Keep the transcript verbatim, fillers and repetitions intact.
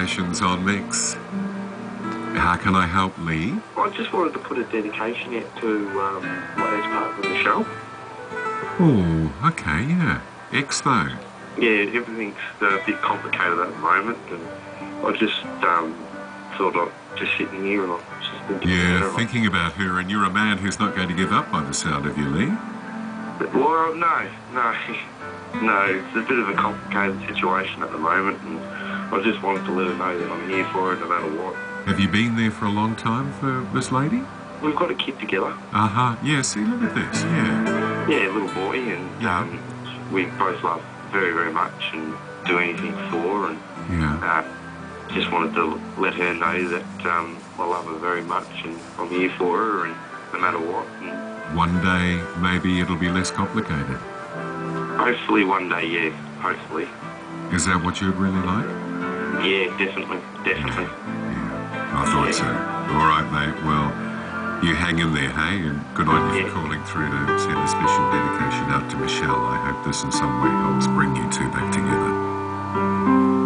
Congratulations on Mix. How can I help, Lee? I just wanted to put a dedication out to um, my ex-partner, Michelle. Oh, okay, yeah. Ex, though. Yeah, everything's uh, a bit complicated at the moment, and I just um, thought I'd just sitting here and I was just thinking Yeah, about her. thinking about her, and you're a man who's not going to give up by the sound of you, Lee. But, well, no, no, no. It's a bit of a complicated situation at the moment, and I just wanted to let her know that I'm here for her no matter what. Have you been there for a long time for this lady? We've got a kid together. Uh-huh. Yeah, see, look at this, yeah. Yeah, a little boy, and Yeah. um, we both love very, very much and do anything for her, and Yeah. uh, just wanted to let her know that um, I love her very much and I'm here for her, and no matter what. And One day, maybe it'll be less complicated. hopefully one day, yeah, hopefully. Is that what you'd really like? Yeah, definitely, definitely. Yeah, I thought so. All right, mate. Well, you hang in there, hey? And good on you Yeah. for calling through to send a special dedication out to Michelle. I hope this in some way helps bring you two back together.